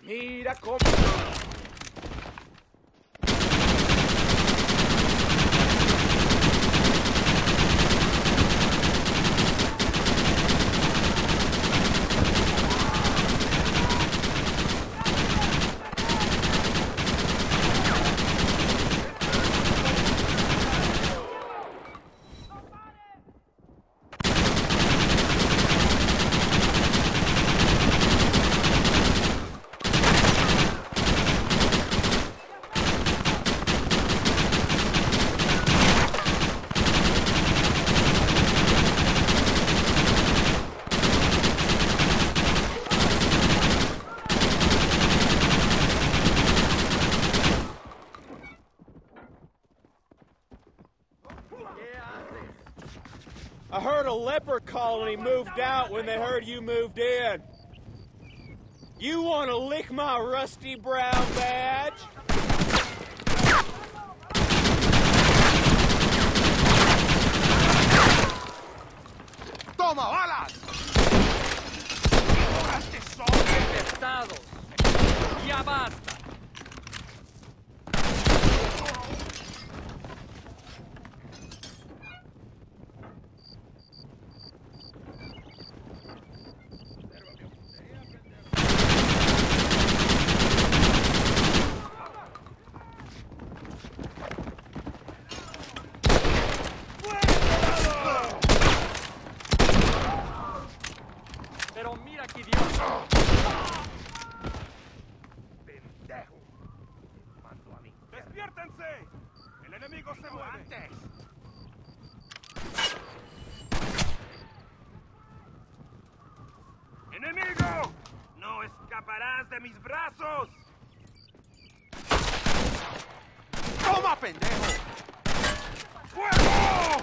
Mira cómo... I heard a leper colony moved out when they heard you moved in. You want to lick my rusty brown badge? ¡Toma, balas! ¡Horas son pesados! ¡Ya basta! Pero mira qué idiota. ¡Pendejo! Mando a mí. ¡Despiértense! ¡El enemigo se mueve! ¡Antes! ¡Enemigo! ¡No escaparás de mis brazos! ¡Toma, pendejo! ¡Fuego!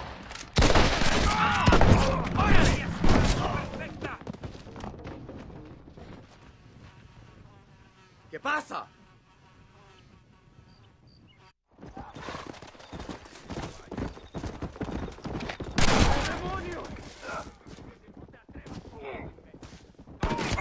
¡Órale! ¡Perfecta! ¿Qué pasa?